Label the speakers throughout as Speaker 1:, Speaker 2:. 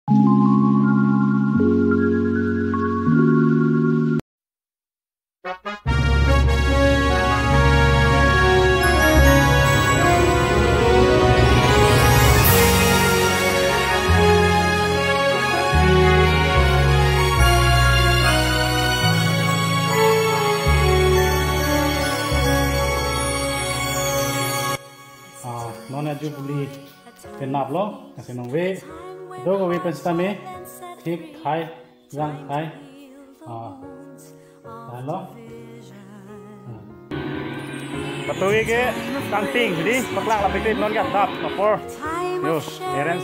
Speaker 1: Jubilee penap lo kasi nong we do go we penstame thik thai rang thai lo patuhi ke kanting jadi paklak la pikir non gap dap napor yo errands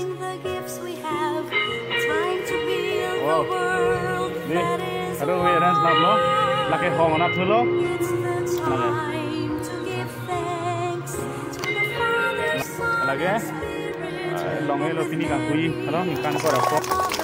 Speaker 1: wow ni aduh we errands nap lo lake hong nap thulo lagi longe lo pini kan kui kalau ikan ko rapo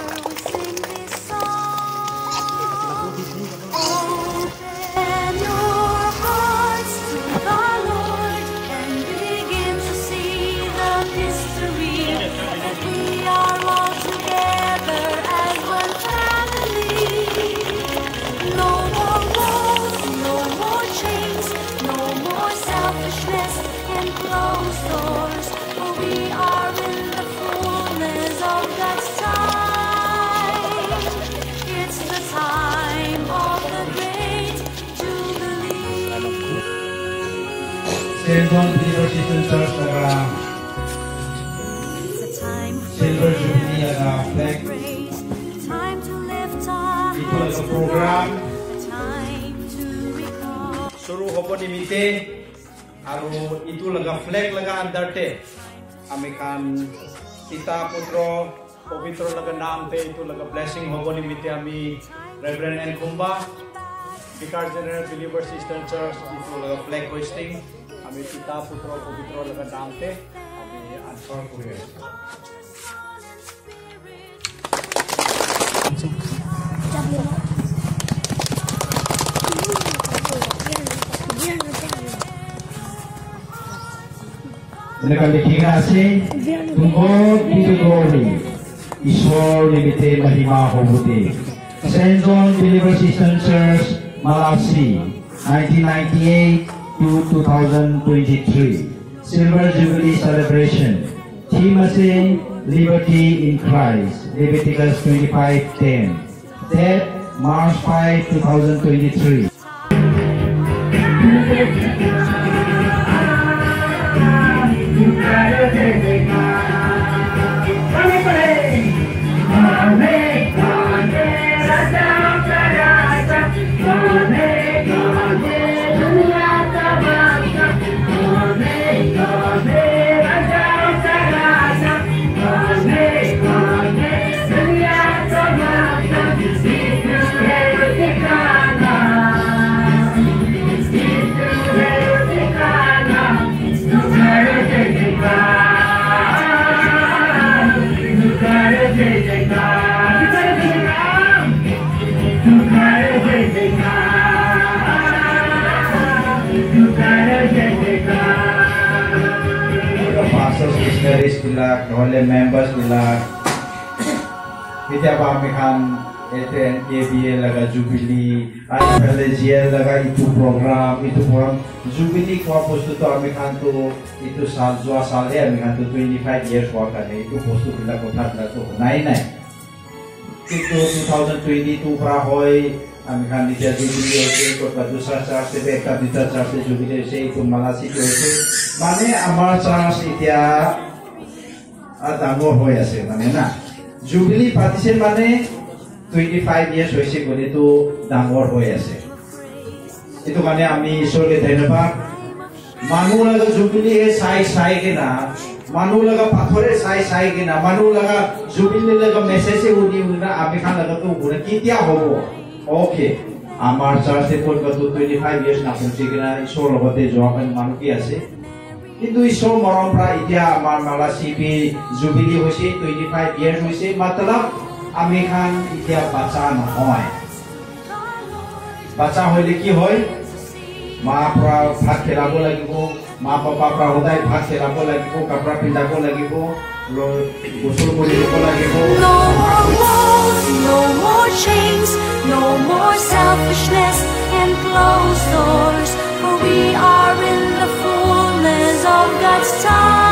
Speaker 2: Silver Church Silver Jubilee flag. Itu adalah program suruh hobo dimite. Aru itu adalah flag laga andarte. Amikan kita putro pavitro laga naam te itu laga blessing hobo dimite ami Reverend and Kumba Vicar General Believer Eastern Church itu laga flag hoisting. Kami kita putro pavitro laga naam te kami answer kure. Mereka dikirasi tunggu itu glory Ishwar nimite mahima hobuti. Saint John Believer Eastern Church Malasi 1998 to 2023 Silver Jubilee celebration. Theme is Liberty in Christ. Leviticus 25:10. Date March 5, 2023. Bila oleh members bila kita pamekan eten KBA laga Jubilee ada GL laga itu program Jubilee ko posto to amekan to itu sal jua sal ya amekan to 25 years work ane itu posto bila kota bila to nai itu 2022 pra hoy amekan di Jubilee itu kota dusra charge beka di charge Jubilee se itu Malasi ko mane amar charge itia Dangor hoy ase mane na Jubilee partition mane 25 years hoise gole to dangor hoy ase itu mane ami ishor ke dhanyabad manu laga Jubilee e sai ke na manu laga pathore sai ke na manu laga Jubilee laga message e uni na ami khan laga to gune kitia hobo okay amar church e kol to 25 years na punchi ke na ishor logote joakan manu ki ase কিন্তু ঈশ্বর মরমরা ইতিয়া আমার মালাসি B jubilee হইছে 25 years হইছে মতলব আমি খান ইতিয়া বাচ্চা নহয় বাচ্চা হইলে কি হয় মা প্রা ভাত খেলাব লাগিব মা বাবা প্রা সদায় ভাত খেলাব লাগিব কাপড়া পিন্ধাব লাগিব গোসল কৰিব লাগিব
Speaker 3: No more selfishness and closed doors, for we are in the fullness of God's time.